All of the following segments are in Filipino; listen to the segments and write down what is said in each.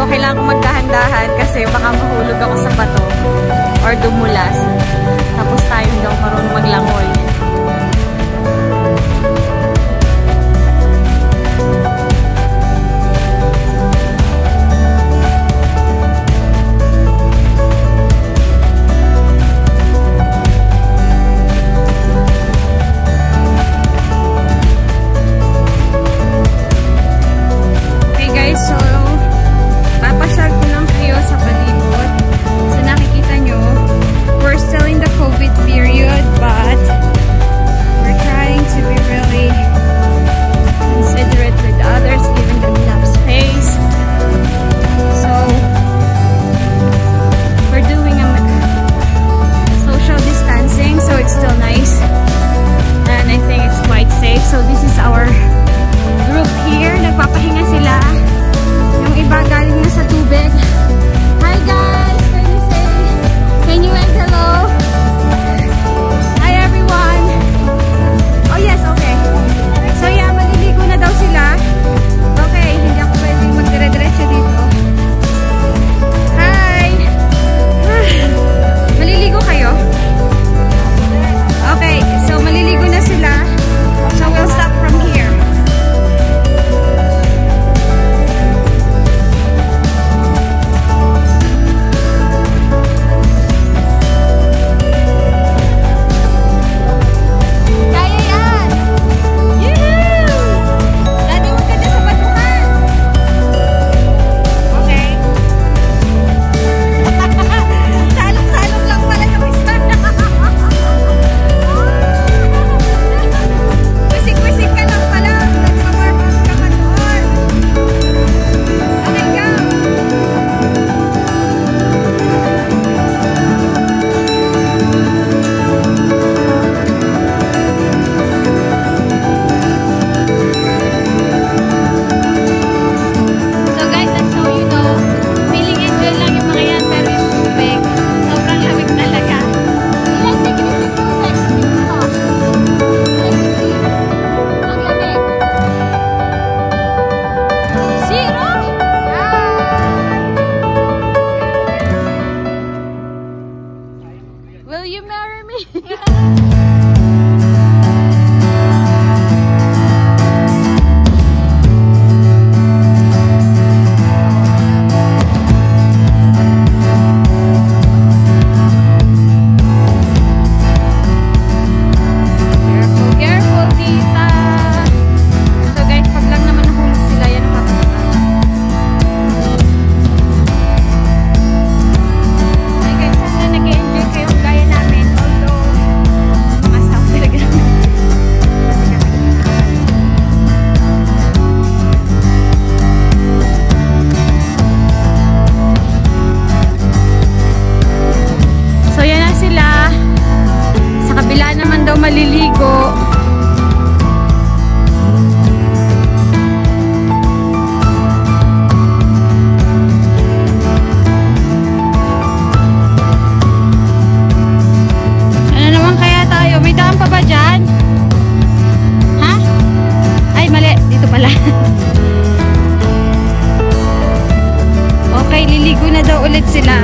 kailangan ko magdahan-dahan kasi baka mahulog ako sa bato or dumulas. Tapos tayo hindi ako marunong maglangoy. Will you marry me? Maliligo. Ano naman kaya tayo? May daan pa ba dyan? Ha? Ay, mali. Dito pala. Okay, liligo na daw ulit sila.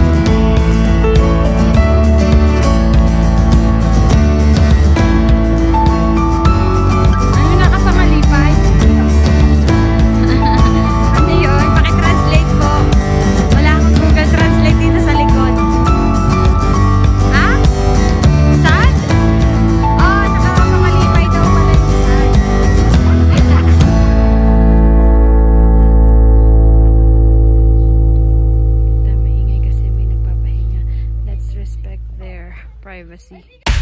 Privacy.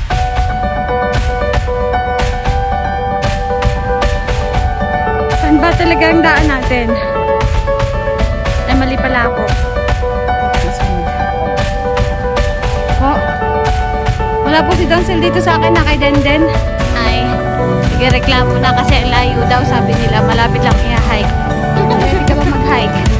Saan ba talaga ang daan natin? Ay, mali pala ako. Oh, wala po si Donsel dito sa akin na kay Denden. Ay, sige reklamo na kasi layo daw sabi nila malapit lang i-hike. Pwede ka ba mag-hike?